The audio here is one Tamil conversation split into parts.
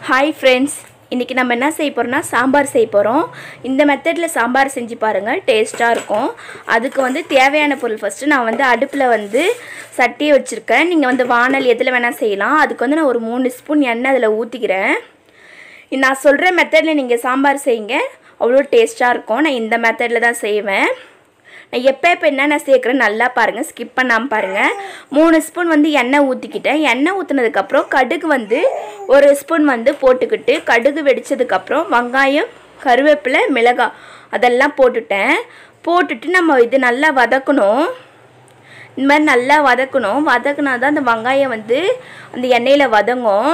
Hi friends, இன்னைக்கு நம்ம என்ன செய்ய போறோம்னா சாம்பார் செய்ய போறோம். இந்த மெத்தட்ல சாம்பார் செஞ்சு பாருங்க, டேஸ்டா இருக்கும். அதுக்கு வந்து தேவையான பொருள் ஃபர்ஸ்ட் நான் வந்து அடுப்புல வந்து சட்டியை வச்சிருக்கேன். நீங்க வந்து வாணல் எதுல வேணா செய்யலாம். அதுக்கு வந்து நான் ஒரு 3 ஸ்பூன் எண்ணெய் அதுல ஊத்திக்கிறேன். நான் சொல்ற மெத்தட்ல நீங்க சாம்பார் செய்யுங்க. அவ்வளோ டேஸ்டா இருக்கும். நான் இந்த மெத்தட்ல தான் செய்வேன். நான் எப்போ என்னென்ன சேர்க்குறேன் நல்லா பாருங்கள், ஸ்கிப் பண்ணாமல் பாருங்கள். 3 ஸ்பூன் வந்து எண்ணெய் ஊற்றிக்கிட்டேன். எண்ணெய் ஊற்றினதுக்கப்புறம் கடுகு வந்து 1 ஸ்பூன் வந்து போட்டுக்கிட்டு, கடுகு வெடித்ததுக்கப்புறம் வெங்காயம், கருவேப்பிலை, மிளகாய் அதெல்லாம் போட்டுட்டு நம்ம இது நல்லா வதக்கணும். இந்த மாதிரி நல்லா வதக்கணும். வதக்குனா தான் அந்த வெங்காயம் வந்து அந்த எண்ணெயில் வதங்கும்.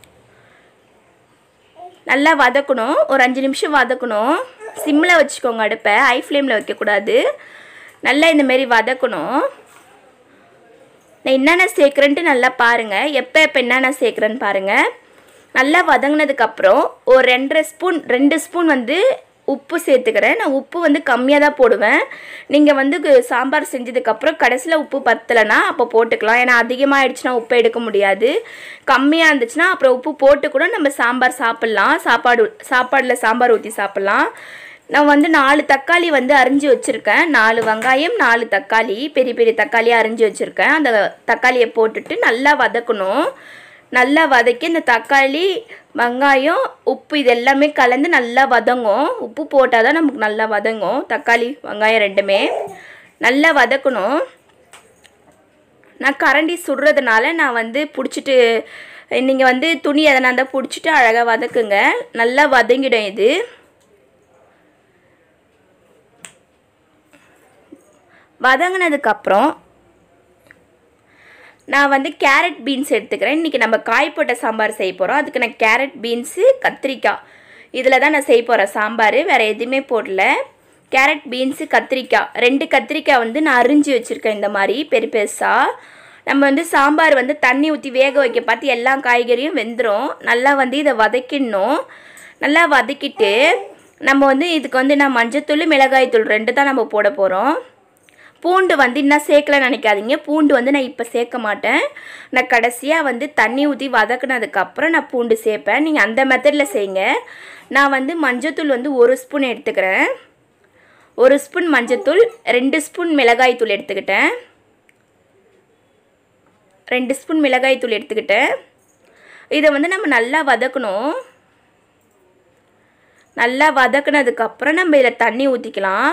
நல்லா வதக்கணும். ஒரு 5 நிமிஷம் வதக்கணும். சிம்மில் வச்சுக்கோங்க, அடுப்பை ஹை ஃப்ளேமில் வைக்கக்கூடாது. நல்லா இந்தமாரி வதக்கணும். நான் என்னென்ன சேர்க்குறேன்ட்டு நல்லா பாருங்கள். எப்போ என்னென்ன சேர்க்குறேன்னு பாருங்கள். நல்லா வதங்கினதுக்கப்புறம் ஒரு 2 ஸ்பூன் வந்து உப்பு சேர்த்துக்கிறேன். நான் உப்பு வந்து கம்மியாக தான் போடுவேன். நீங்கள் வந்து சாம்பார் செஞ்சதுக்கப்புறம் கடைசியில் உப்பு பத்தலைன்னா அப்போ போட்டுக்கலாம். ஏன்னா அதிகமாக ஆயிடுச்சுன்னா உப்பு எடுக்க முடியாது. கம்மியாக இருந்துச்சுன்னா அப்புறம் உப்பு போட்டு கூட நம்ம சாம்பார் சாப்பிட்லாம். சாப்பாடில் சாம்பார் ஊற்றி சாப்பிட்லாம். நான் வந்து 4 தக்காளி வந்து அரிஞ்சு வச்சுருக்கேன். 4 வெங்காயம், 4 தக்காளி, பெரிய பெரிய தக்காளியாக அரிஞ்சு வச்சுருக்கேன். அந்த தக்காளியை போட்டுட்டு நல்லா வதக்கணும். நல்லா வதக்கி இந்த தக்காளி, வெங்காயம், உப்பு இது எல்லாமே கலந்து நல்லா வதங்கும். உப்பு போட்டால் தான் நமக்கு நல்லா வதங்கும். தக்காளி, வெங்காயம் ரெண்டுமே நல்லா வதக்கணும். நான் கரண்டி சுடுறதுனால நான் வந்து பிடிச்சிட்டு, நீங்கள் வந்து துணி எதனா இருந்தால் பிடிச்சிட்டு அழகாக வதக்குங்க. நல்லா வதங்கிடும். இது வதங்கினதுக்கப்புறம் நான் வந்து கேரட் பீன்ஸ் எடுத்துக்கிறேன். இன்றைக்கி நம்ம காய் போட்ட சாம்பார் செய்ய போகிறோம். அதுக்கு நான் கேரட் பீன்ஸு, கத்திரிக்காய் இதில் தான் நான் செய்ய போகிறேன் சாம்பார். வேறு எதுவுமே போடல. கேரட் பீன்ஸு, கத்திரிக்காய் 2 கத்திரிக்காய் வந்து நான் அரிஞ்சு வச்சுருக்கேன். இந்த மாதிரி பெருசாக நம்ம வந்து சாம்பார் வந்து தண்ணி ஊற்றி வேக வைக்க பார்த்து எல்லா காய்கறியும் வெந்துடும். நல்லா வந்து இதை வதக்கிடணும். நல்லா வதக்கிட்டு நம்ம வந்து இதுக்கு வந்து நான் மஞ்சத்தூள், மிளகாய்த்தூள் 2 தான் நம்ம போட போகிறோம். பூண்டு வந்து இன்னும் சேர்க்கலன்னு நினைக்காதீங்க. பூண்டு வந்து நான் இப்போ சேர்க்க மாட்டேன். நான் கடைசியாக வந்து தண்ணி ஊற்றி வதக்குனதுக்கப்புறம் நான் பூண்டு சேர்ப்பேன். நீங்கள் அந்த மெத்தடில் செய்யுங்க. நான் வந்து மஞ்சத்தூள் வந்து 1 ஸ்பூன் எடுத்துக்கிறேன். 1 ஸ்பூன் மஞ்சத்தூள், 2 ஸ்பூன் மிளகாய்த்தூள் எடுத்துக்கிட்டேன். 2 ஸ்பூன் மிளகாய்த்தூள் எடுத்துக்கிட்டேன். இதை வந்து நம்ம நல்லா வதக்கணும். நல்லா வதக்குனதுக்கப்புறம் நம்ம இதில் தண்ணி ஊற்றிக்கலாம்.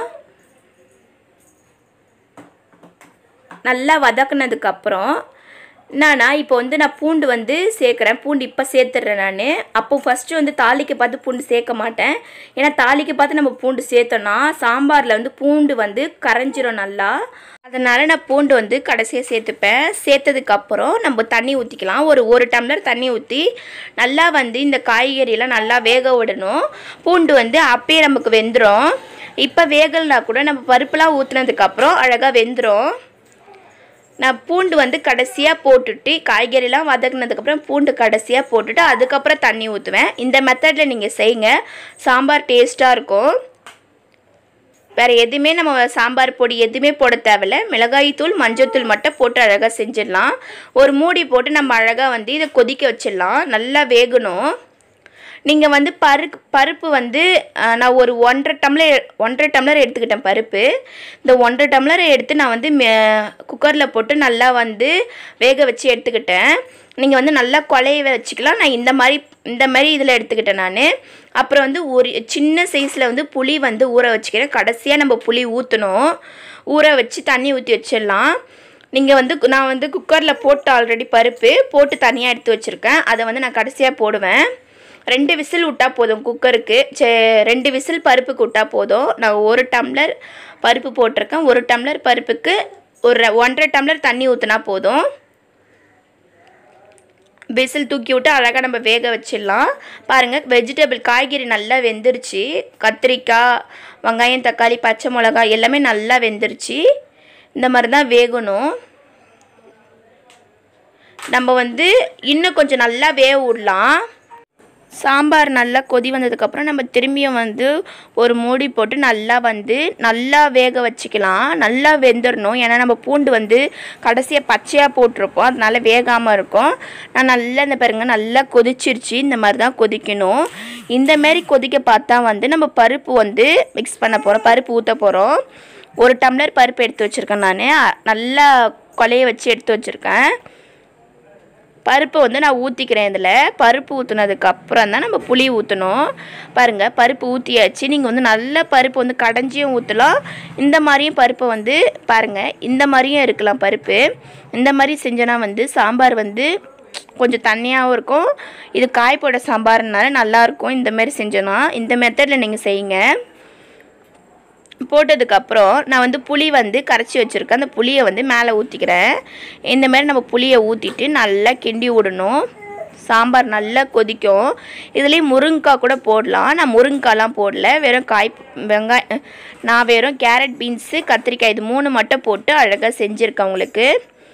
நல்லா வதக்குனதுக்கப்புறம் என்னன்னா இப்போ வந்து நான் பூண்டு வந்து சேர்க்குறேன். பூண்டு இப்போ சேர்த்துட்றேன் நான். அப்போ ஃபஸ்ட்டு வந்து தாளிக்கு பார்த்து பூண்டு சேர்க்க மாட்டேன். ஏன்னா தாளிக்கு பார்த்து நம்ம பூண்டு சேர்த்தோன்னா சாம்பாரில் வந்து பூண்டு வந்து கரைஞ்சிரும் நல்லா. அதனால் நான் பூண்டு வந்து கடைசியாக சேர்த்துப்பேன். சேர்த்ததுக்கப்புறம் நம்ம தண்ணி ஊற்றிக்கலாம். ஒரு டம்ளர் தண்ணி ஊற்றி நல்லா வந்து இந்த காய்கறியெல்லாம் நல்லா வேக விடணும். பூண்டு வந்து அப்பயே நமக்கு வெந்துடும். இப்போ வேகலைனா கூட நம்ம பருப்புலாம் ஊற்றுனதுக்கப்புறம் அழகாக வெந்துடும். நான் பூண்டு வந்து கடைசியாக போட்டுட்டு காய்கறிலாம் வதக்குனதுக்கப்புறம் பூண்டு கடைசியாக போட்டுட்டு அதுக்கப்புறம் தண்ணி ஊற்றுவேன். இந்த மெத்தடில் நீங்கள் செய்யுங்க. சாம்பார் டேஸ்ட்டாக இருக்கும். வேறு எதுவுமே நம்ம சாம்பார் பொடி எதுவுமே போட தேவையில்ல. மிளகாய்த்தூள், மஞ்சத்தூள் மட்டும் போட்டு அழகாக செஞ்சிடலாம். ஒரு மூடி போட்டு நம்ம அழகாக வந்து இதை கொதிக்க வச்சிடலாம். நல்லா வேகணும். நீங்கள் வந்து பருப்பு வந்து நான் ஒரு 1.5 டம்ளர் எடுத்துக்கிட்டேன் பருப்பு. இந்த 1.5 டம்ளர் எடுத்து நான் வந்து குக்கரில் போட்டு நல்லா வந்து வேக வச்சு எடுத்துக்கிட்டேன். நீங்கள் வந்து நல்லா குழைய வச்சுக்கலாம். நான் இந்த மாதிரி இதில் எடுத்துக்கிட்டேன் நான். அப்புறம் வந்து ஒரு சின்ன சைஸில் வந்து புளி வந்து ஊற வச்சுக்கிறேன். கடைசியாக நம்ம புளி ஊற்றணும். ஊற வச்சு தண்ணி ஊற்றி வச்சிடலாம். நீங்கள் வந்து நான் வந்து குக்கரில் போட்டு ஆல்ரெடி பருப்பு போட்டு தனியாக எடுத்து வச்சுருக்கேன். அதை வந்து நான் கடைசியாக போடுவேன். 2 விசில் விட்டால் போதும் குக்கருக்கு. 2 விசில் பருப்புக்கு விட்டால் போதும். நான் 1 டம்ளர் பருப்பு போட்டிருக்கேன். 1 டம்ளர் பருப்புக்கு ஒரு 1.5 டம்ளர் தண்ணி ஊற்றினா போதும். விசில் தூக்கி விட்டு அழகாக நம்ம வேக வச்சிடலாம். பாருங்கள், வெஜிடபிள் காய்கறி நல்லா வெந்துருச்சு. கத்திரிக்காய், வெங்காயம், தக்காளி, பச்சை மிளகாய் எல்லாமே நல்லா வெந்துருச்சு. இந்த மாதிரி தான் வேகணும். நம்ம வந்து இன்னும் கொஞ்சம் நல்லா வேக விடலாம். சாம்பார் நல்லா கொதி வந்ததுக்கப்புறம் நம்ம திரும்பியும் வந்து ஒரு மூடி போட்டு நல்லா வேக வச்சுக்கலாம். நல்லா வெந்துடணும். ஏன்னா நம்ம பூண்டு வந்து கடைசியாக பச்சையாக போட்டிருப்போம், அதனால வேகாமல் இருக்கும். நான் நல்லா இந்த பாருங்க நல்லா கொதிச்சிருச்சு. இந்த மாதிரி தான் கொதிக்கணும். இந்தமாரி கொதிக்க பார்த்தா வந்து நம்ம பருப்பு வந்து மிக்ஸ் பண்ண போகிறோம், பருப்பு ஊற்ற போகிறோம். 1 டம்ளர் பருப்பு எடுத்து வச்சுருக்கேன். நான் நல்லா கொலைய வச்சு எடுத்து வச்சுருக்கேன். பருப்பு வந்து நான் ஊற்றிக்கிறேன். இதில் பருப்பு ஊற்றுனதுக்கப்புறம் தான் நம்ம புளி ஊற்றணும். பாருங்கள், பருப்பு ஊற்றியாச்சு. நீங்கள் வந்து நல்ல பருப்பு வந்து கடைஞ்சியும் ஊற்றலாம். இந்த மாதிரியும் பருப்பை வந்து பாருங்கள், இந்த மாதிரியும் இருக்கலாம். பருப்பு இந்த மாதிரி செஞ்சோன்னா வந்து சாம்பார் வந்து கொஞ்சம் தண்ணியாகவும் இருக்கும். இது காய் போட சாம்பார்னால நல்லாயிருக்கும். இந்தமாரி செஞ்சோன்னா இந்த மெத்தடில் நீங்கள் செய்யுங்க. போட்டதுக்கப்புறம் நான் வந்து புளி வந்து கரைச்சி வச்சுருக்கேன். அந்த புளியை வந்து மேலே ஊற்றிக்கிறேன். இந்தமாரி நம்ம புளியை ஊற்றிட்டு நல்லா கிண்டி விடணும். சாம்பார் நல்லா கொதிக்கும். இதுலேயும் முருங்கைக்காய் கூட போடலாம். நான் முருங்கைக்காய்லாம் போடல, வெறும் வெங்காயம், நான் வெறும் கேரட், பீன்ஸு, கத்திரிக்காய் இது 3 மட்டும் போட்டு அழகாக செஞ்சுருக்கேன் உங்களுக்கு.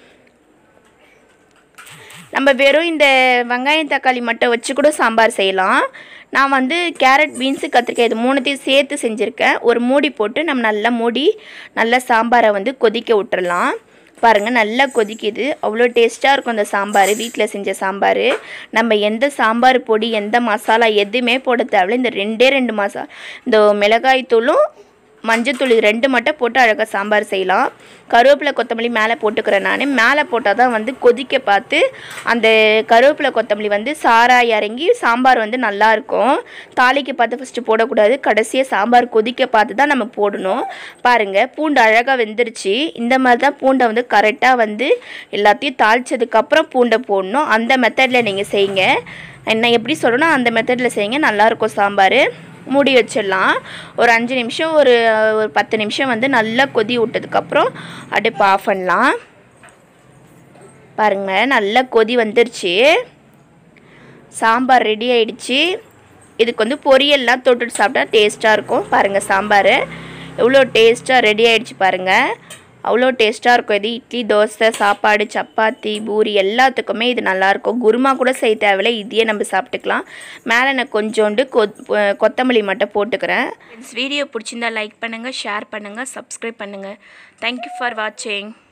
நம்ம வெறும் இந்த வெங்காயம் தக்காளி மட்டும் வச்சு கூட சாம்பார் செய்யலாம். நான் வந்து கேரட், பீன்ஸு, கத்திரிக்காய் இது 3த்தையும் சேர்த்து செஞ்சுருக்கேன். ஒரு மூடி போட்டு நம்ம நல்லா சாம்பாரை வந்து கொதிக்க விட்டுறலாம். பாருங்கள், நல்லா கொதிக்குது. அவ்வளோ டேஸ்ட்டாக இருக்கும் அந்த சாம்பார். வீட்டில் செஞ்ச சாம்பார். நம்ம எந்த சாம்பார் பொடி, எந்த மசாலா எதுவுமே போட தேவையில்ல. இந்த 2 மசாலா, இந்த மிளகாய் தூளும் மஞ்சத்தூள், இது 2 மட்டும் போட்டு அழகாக சாம்பார் செய்யலாம். கருவேப்பிலை, கொத்தமல்லி மேலே போட்டுக்கிறேன். நான் மேலே போட்டால் தான் வந்து கொதிக்க பார்த்து அந்த கருவேப்பிலை, கொத்தமல்லி வந்து சாராக இறங்கி சாம்பார் வந்து நல்லாயிருக்கும். தாளிக்கு பார்த்து ஃபஸ்ட்டு போடக்கூடாது, கடைசியாக சாம்பார் கொதிக்க பார்த்து தான் நம்ம போடணும். பாருங்கள், பூண்டு அழகாக வெந்துருச்சு. இந்த மாதிரி தான் பூண்டை வந்து கரெக்டாக வந்து எல்லாத்தையும் தாளித்ததுக்கப்புறம் பூண்டை போடணும். அந்த மெத்தடில் நீங்கள் செய்யுங்க. என்ன எப்படி சொல்லணும், அந்த மெத்தடில் செய்யுங்க. நல்லாயிருக்கும் சாம்பார். மூடி வச்சிடலாம். ஒரு 5 நிமிஷம், ஒரு 10 நிமிஷம் வந்து நல்லா கொதி விட்டதுக்கப்புறம் அடுப்பு ஆஃப் பண்ணலாம். பாருங்கள், நல்லா கொதி வந்துருச்சு. சாம்பார் ரெடி ஆகிடுச்சு. இதுக்கு வந்து பொரியல்லாம் தொட்டுட்டு சாப்பிட்டா டேஸ்ட்டாக இருக்கும். பாருங்கள், சாம்பார் எவ்வளோ டேஸ்ட்டாக ரெடி ஆகிடுச்சு பாருங்கள். அவ்வளோ டேஸ்ட்டாக இருக்கும். இது இட்லி, தோசை, சாப்பாடு, சப்பாத்தி, பூரி எல்லாத்துக்குமே இது நல்லாயிருக்கும். குருமா கூட செய்ய தேவையில்லை, இதையே நம்ம சாப்பிட்டுக்கலாம். மேலே நான் கொஞ்சோண்டு கொத்தமல்லி மட்டும் போட்டுக்கிறேன். வீடியோ பிடிச்சிருந்தா லைக் பண்ணுங்கள், ஷேர் பண்ணுங்கள், சப்ஸ்கிரைப் பண்ணுங்கள். தேங்க்யூ ஃபார் வாட்சிங்.